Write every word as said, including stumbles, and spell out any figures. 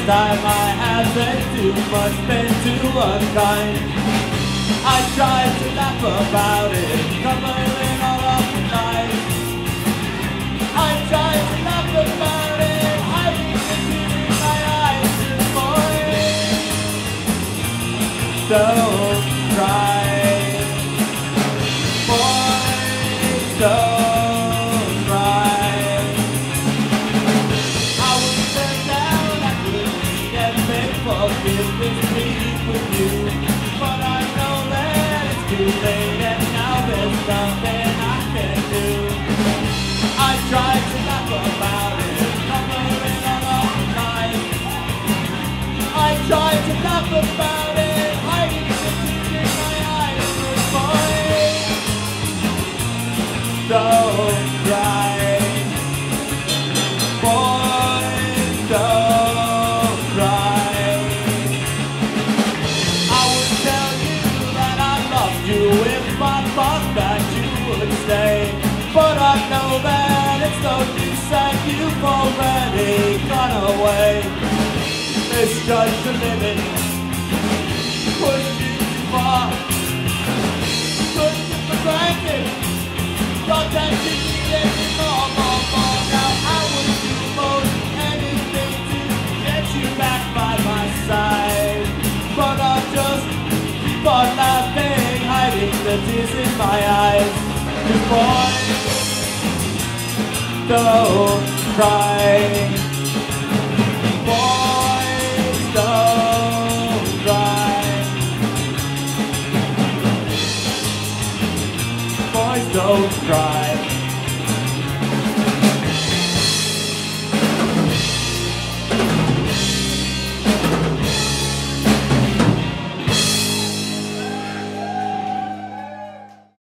time I have been too much, been too unkind. I tried to laugh about it, covering all of the night. I tried to laugh about it, hiding the tears in my eyes. Boy, don't cry. Boy, don't cry. I was turned down, I couldn't get paid for forgiveness, please with you. But I know that it's too late and now there's nothing I can do. I tried to laugh about it, covering all of the night. I tried to laugh about it, hiding the tears in my eyes. Boy, don't cry. Boy, don't cry. I would tell you that I loved you if I thought that you would stay. But I know that it's no use and you've already gone away. Misjudged the limit, pushed you too far, took you for granted, thought that you needed me more, more, more. Now I would do most anything to get you back by my side. But I'll just keep on laughing, hiding the tears in my eyes. Boy, don't cry. Boys, don't cry. Boys, don't cry.